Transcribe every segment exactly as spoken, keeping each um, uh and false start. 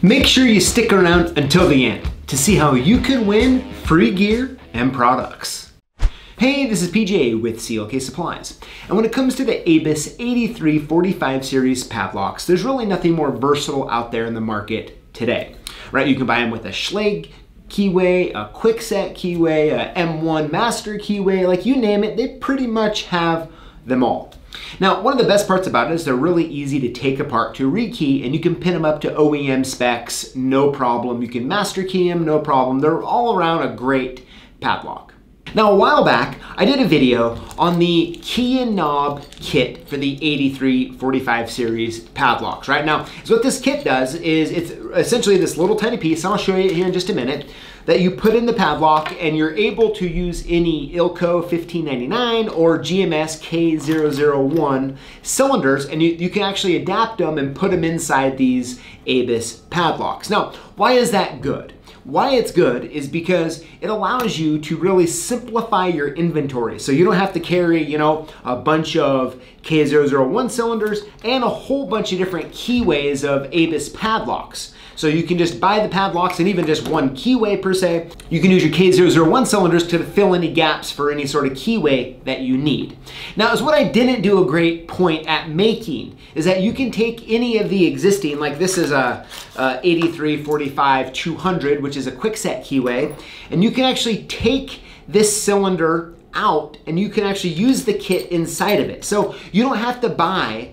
Make sure you stick around until the end to see how you can win free gear and products. Hey, this is P J with C L K Supplies. And when it comes to the Abus eighty-three forty-five series padlocks, there's really nothing more versatile out there in the market today, right? You can buy them with a Schlage keyway, a Kwikset keyway, a M one master keyway, like you name it, they pretty much have them all. Now, one of the best parts about it is they're really easy to take apart to rekey, and you can pin them up to O E M specs, no problem. You can master key them, no problem. They're all around a great padlock. Now, a while back, I did a video on the key and knob kit for the eighty-three forty-five series padlocks, right? Now, so what this kit does is it's essentially this little tiny piece, and I'll show you here in just a minute, that you put in the padlock, and you're able to use any I L C O fifteen ninety-nine or G M S K zero zero one cylinders, and you, you can actually adapt them and put them inside these Abus padlocks. Now, why is that good? Why it's good is because it allows you to really simplify your inventory. So you don't have to carry, you know, a bunch of K zero zero one cylinders and a whole bunch of different keyways of Abus padlocks. So you can just buy the padlocks and even just one keyway per se. You can use your K zero zero one cylinders to fill any gaps for any sort of keyway that you need. Now, is what I didn't do a great point at making is that you can take any of the existing, like this is a, a eighty-three forty-five two hundred, which is a Kwikset keyway, and you can actually take this cylinder out and you can actually use the kit inside of it. So you don't have to buy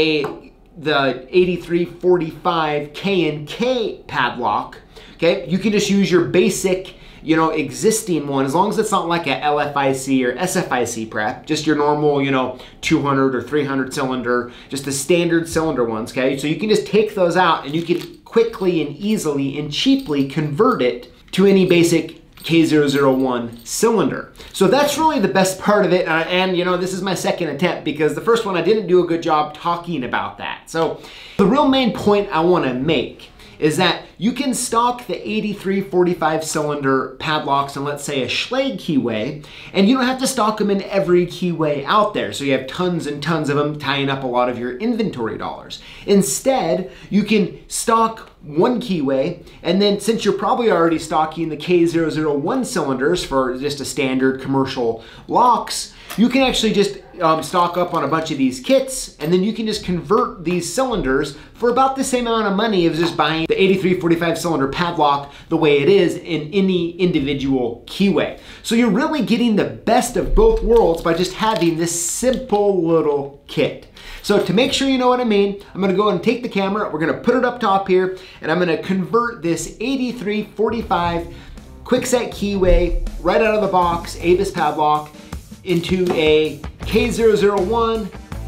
a the eighty-three forty-five K and K padlock, okay? You can just use your basic, you know, existing one, as long as it's not like a L F I C or S F I C prep, just your normal, you know, two hundred or three hundred cylinder, just the standard cylinder ones, okay? So you can just take those out and you can quickly and easily and cheaply convert it to any basic K zero zero one cylinder. So that's really the best part of it, uh, and you know, this is my second attempt because the first one I didn't do a good job talking about that. So the real main point I want to make is that you can stock the eighty-three forty-five cylinder padlocks in, let's say, a Schlage keyway, and you don't have to stock them in every keyway out there. So you have tons and tons of them tying up a lot of your inventory dollars. Instead, you can stock one keyway, and then since you're probably already stocking the K zero zero one cylinders for just a standard commercial locks, you can actually just um, stock up on a bunch of these kits, and then you can just convert these cylinders for about the same amount of money as just buying the eighty-three forty-five cylinder padlock the way it is in any individual keyway. So you're really getting the best of both worlds by just having this simple little kit. So to make sure you know what I mean, I'm gonna go and take the camera, we're gonna put it up top here, and I'm gonna convert this eighty-three forty-five Kwikset keyway right out of the box, Abus padlock, into a K zero zero one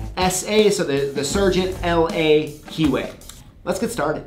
S A, so the, the Sergeant L A keyway. Let's get started.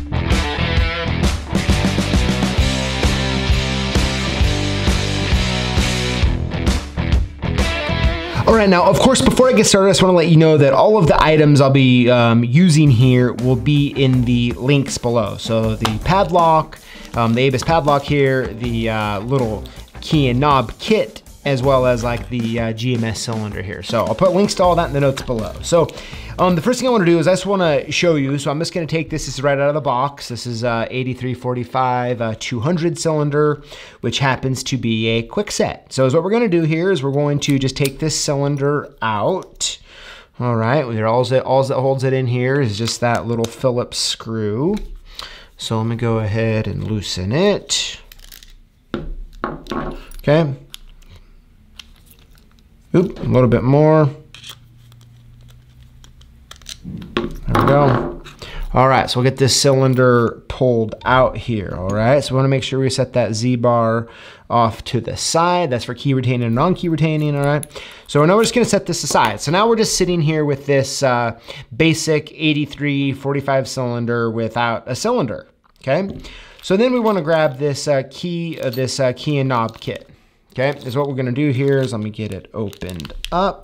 All right, now, of course, before I get started, I just want to let you know that all of the items I'll be um, using here will be in the links below. So the padlock, um, the Abus padlock here, the uh, little key and knob kit, as well as like the uh, G M S cylinder here. So I'll put links to all that in the notes below. So um, the first thing I want to do is I just want to show you, so I'm just going to take this, this is right out of the box. This is uh, eighty-three forty-five uh, two hundred cylinder, which happens to be a Kwikset. So is what we're going to do here is we're going to just take this cylinder out. All right, all that, all that holds it in here is just that little Phillips screw. So let me go ahead and loosen it. Okay. Oop, a little bit more. There we go. All right, so we'll get this cylinder pulled out here, all right? So we wanna make sure we set that Z-bar off to the side. That's for key retaining and non-key retaining, all right? So now we're just gonna set this aside. So now we're just sitting here with this uh, basic eighty-three forty-five cylinder without a cylinder, okay? So then we wanna grab this uh, key, uh, this uh, key and knob kit. Okay, is what we're gonna do here is let me get it opened up.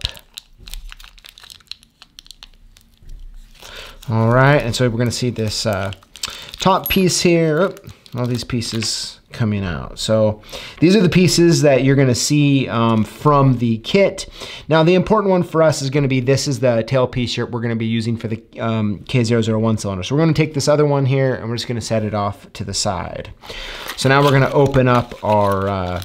All right, and so we're gonna see this uh, top piece here. Oh, all these pieces coming out. So these are the pieces that you're gonna see um, from the kit. Now the important one for us is gonna be, this is the tail piece here we're gonna be using for the um, K zero zero one cylinder. So we're gonna take this other one here and we're just gonna set it off to the side. So now we're gonna open up our uh,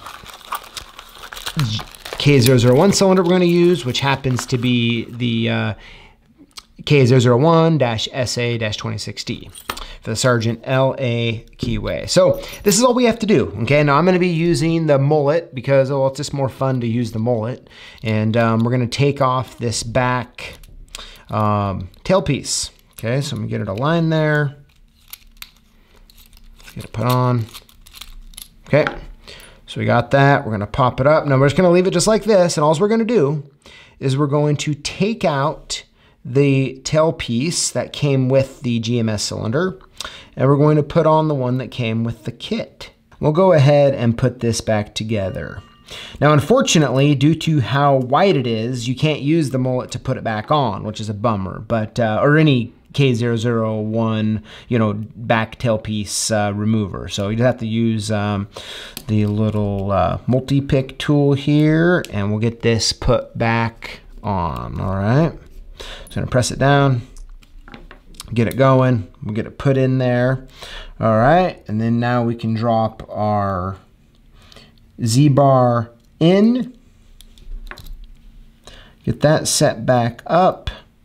K zero zero one cylinder we're gonna use, which happens to be the uh, K zero zero one S A twenty-six D for the Sergeant L A Keyway. So this is all we have to do, okay? Now I'm gonna be using the mullet because, well, it's just more fun to use the mullet. And um, we're gonna take off this back um, tailpiece, okay? So I'm gonna get it aligned there. Get it put on, okay? So we got that, we're gonna pop it up. Now we're just gonna leave it just like this, and all we're gonna do is we're going to take out the tail piece that came with the G M S cylinder, and we're going to put on the one that came with the kit. We'll go ahead and put this back together. Now, unfortunately, due to how wide it is, you can't use the mullet to put it back on, which is a bummer, but, uh, or any K zero zero one, you know, back tailpiece uh, remover. So you just have to use um, the little uh, multi-pick tool here, and we'll get this put back on, all right? So I'm gonna press it down, get it going, we'll get it put in there. All right, and then now we can drop our Z-bar in, get that set back up,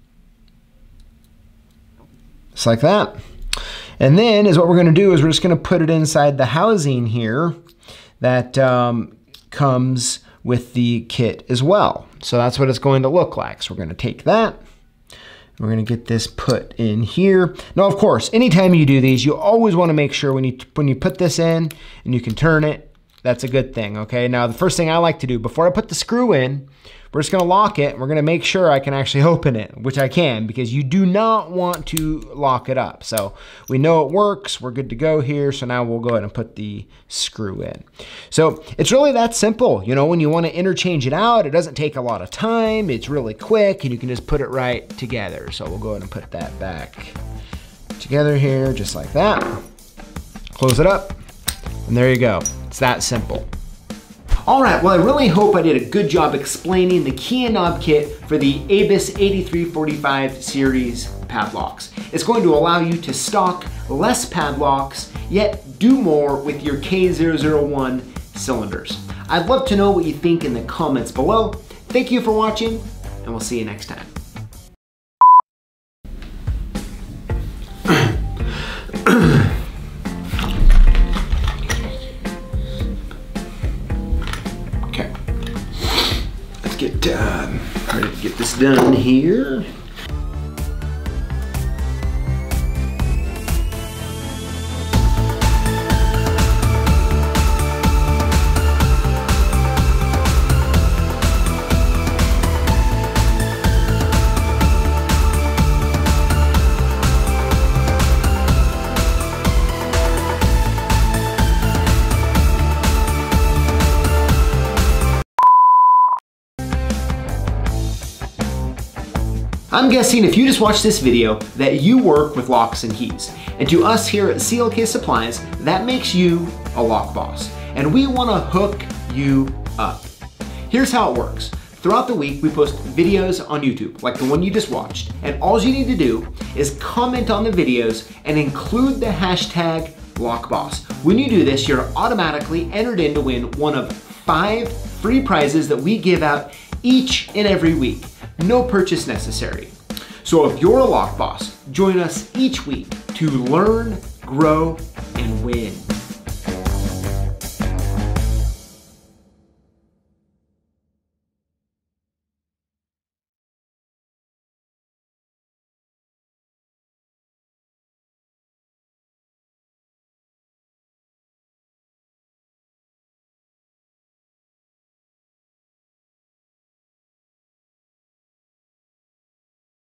just like that. And then is what we're gonna do is we're just gonna put it inside the housing here that um, comes with the kit as well. So that's what it's going to look like. So we're gonna take that, we're gonna get this put in here. Now, of course, anytime you do these, you always wanna make sure when you, when you put this in and you can turn it, that's a good thing, okay? Now, the first thing I like to do, before I put the screw in, we're just gonna lock it, and we're gonna make sure I can actually open it, which I can, because you do not want to lock it up. So we know it works, we're good to go here, so now we'll go ahead and put the screw in. So it's really that simple. You know, when you wanna interchange it out, it doesn't take a lot of time, it's really quick, and you can just put it right together. So we'll go ahead and put that back together here, just like that. Close it up, and there you go. It's that simple. All right, well, I really hope I did a good job explaining the key and knob kit for the Abus eighty-three forty-five series padlocks. It's going to allow you to stock less padlocks, yet do more with your K zero zero one cylinders. I'd love to know what you think in the comments below. Thank you for watching, and we'll see you next time. Get, uh, ready to get this done here. I'm guessing if you just watched this video that you work with locks and keys. And to us here at C L K Supplies, that makes you a lock boss. And we wanna hook you up. Here's how it works. Throughout the week, we post videos on YouTube, like the one you just watched. And all you need to do is comment on the videos and include the hashtag LockBoss. When you do this, you're automatically entered in to win one of five free prizes that we give out each and every week. No purchase necessary. So if you're a lock boss, join us each week to learn, grow, and win.